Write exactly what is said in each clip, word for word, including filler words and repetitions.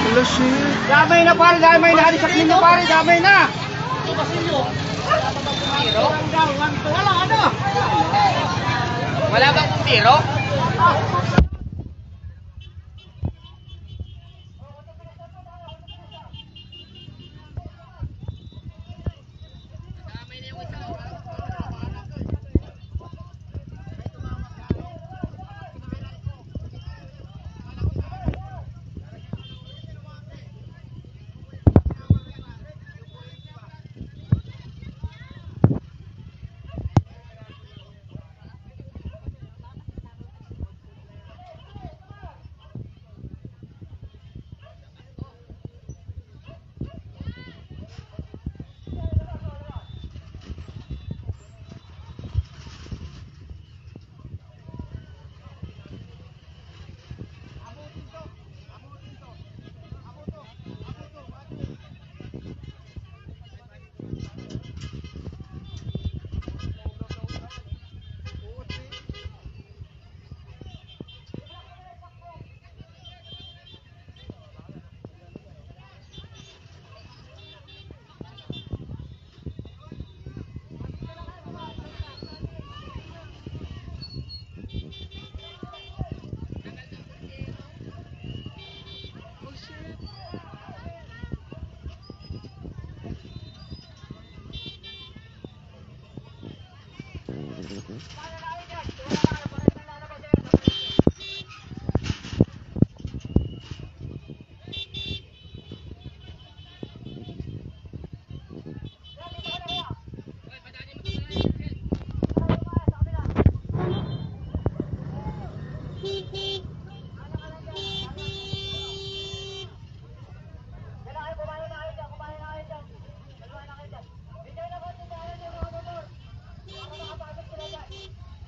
Wala shit. Damay na pare, damay na. Sa ninyo pare, damay na. Wala ano? Wala bang pumbiro? Thank you.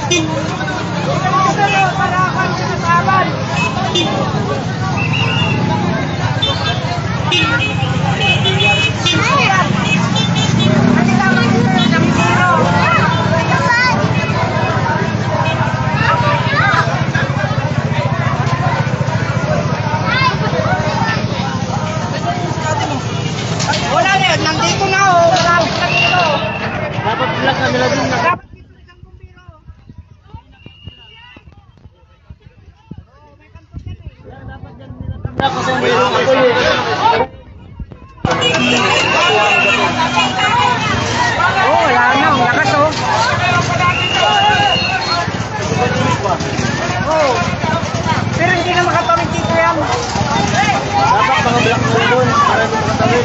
Wala na yun, nandito na oh. Malapit na dito. Dapat vlog na nila din na. Dapat Kasi mayroon ako eh. oh, wala na. Ang lakas oh. Oh. Pero hindi na makatawid dito yan. Dapat mga black mo doon para hindi makatawid.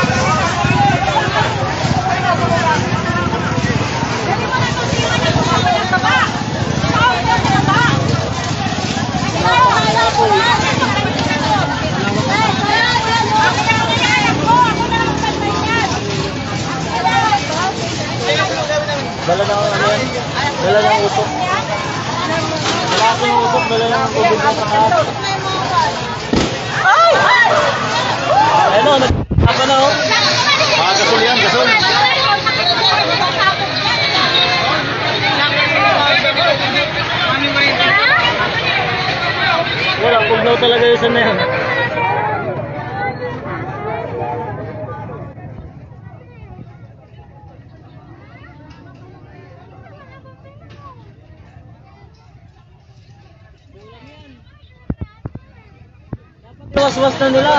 Dala na ano yan? Dala ng usok. Dala ko yung usok, dala ng tubig ng takas. Ayun o, nagpapa na o. Ah, gasol yan, gasol. Wala, pugnaw talaga yung isa na yan. Was-was na nila.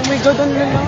my God, ano na?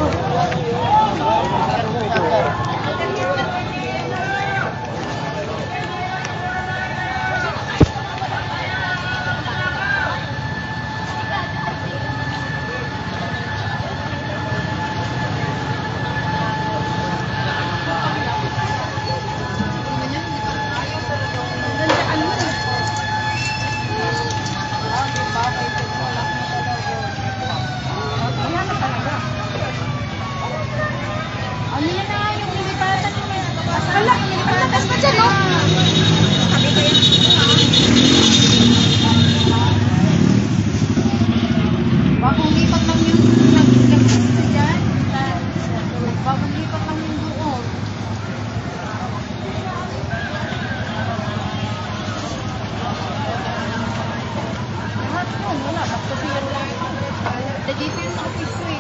Ano yan na yung nilipatan mo? Wala, ang lakas pa dyan, no? Sabi ko yan. Bagong lipat lang yung nag-lipat ko dyan. Bagong lipat lang yung doon. Lahat yun, wala. Bakit zero lang. Dito yung office ko